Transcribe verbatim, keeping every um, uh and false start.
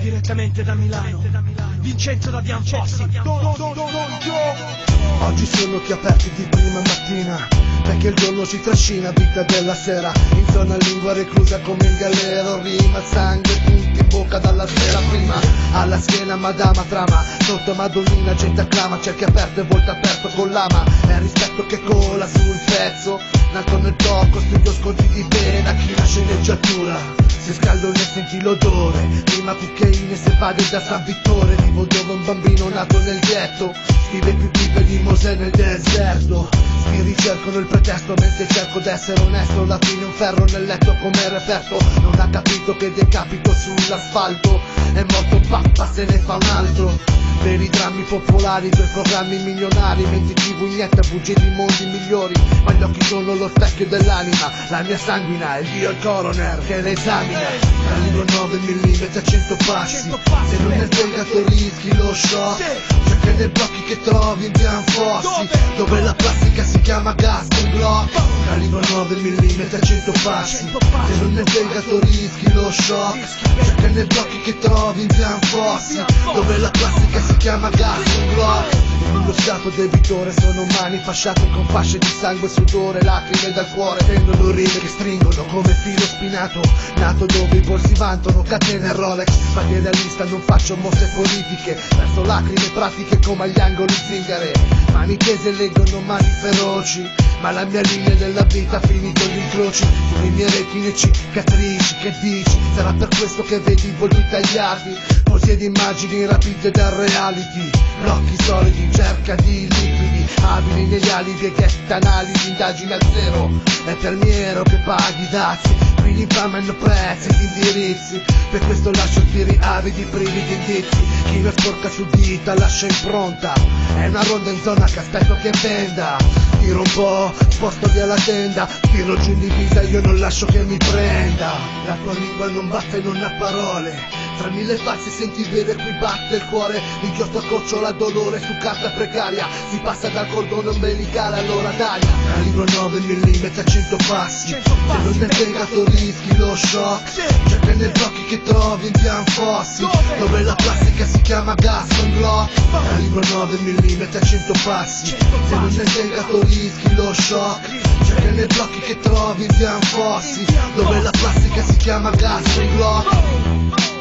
direttamente da Milano, Vincenzo da Bianfossi. Oggi sono occhi aperti di prima mattina, perché il giorno si trascina, vita della sera. In zona lingua reclusa come in galera, rima, sangue, punti in bocca dalla sera prima. Alla schiena madama trama, sotto madonnina gente acclama, cerchi aperto e volto aperto con lama. È il rispetto che cola sul pezzo, nato nel tocco, studio sconti di pena, chi la sceneggiatura. Se scaldo ne senti l'odore, prima cucchiaine se vade da San Vittore. Vivo dove un bambino nato nel ghetto scrive più vive di Mosè nel deserto. Spiri cercano il pretesto mentre cerco d'essere onesto. La fine un ferro nel letto come referto. Non ha capito che decapito sull'asfalto, è morto pappa se ne fa un altro. Veri drammi popolari, due programmi milionari, mentre tivù inietta bugie di mondi migliori. Ma gli occhi sono lo specchio dell'anima, la mia sanguina, il dio il coroner che le esamina. Calibro nove millimetri a cento passi, se non nel fegato rischi lo shock. Cerca nei blocchi che trovi in Bianfossi, dove la plastica si chiama gas con Glock. Calibro nove millimetri a cento passi, se non nel fegato rischi lo shock. Cerca nei blocchi che trovi in Bianfossi, dove la plastica si chiama gas con Glock. Lo stato debitore sono mani fasciate con fasce di sangue, sudore, lacrime dal cuore. Tendono rime che stringono come filo spinato, nato dove i polsi vantano, catene Rolex. Materialista non faccio mosse politiche, verso lacrime pratiche come agli angoli zingare. Mani tese leggono mani feroci, ma la mia linea della vita ha finito gli incroci. Sulle mie retine cicatrici, che dici? Sarà per questo che vedi i volti tagliati, così ed immagini rapide dal reality. Blocchi solidi, cerca di liquidi, abili negli alibi e ghetti analisi, indagini al zero. È per miero che paghi i dazi, qui li infamano prezzi ed indirizzi. Per questo lascio tiri avidi privi di indizi. Chi lo sporca su dita lascia impronta, è una ronda in zona che aspetto che venda. Tiro un po', sposto via la tenda, tiro giù in divisa, io non lascio che mi prenda. La tua lingua non batte, non ha parole, tra mille falsi senti vere qui batte il cuore. L'inchiostro accoccia dolore su carta precaria, si passa dal cordone ombelicale all'oradaria. Calibro nove millimetri a cento passi, se non nel fegato rischi lo shock. Cerca nei blocchi che trovi in Bianfossi, dove la plastica si chiama gas con Glock. Calibro nove millimetri a cento passi, se non nel fegato rischi lo shock. Cerca nei blocchi che trovi in Bianfossi, dove la plastica si chiama gas con Glock.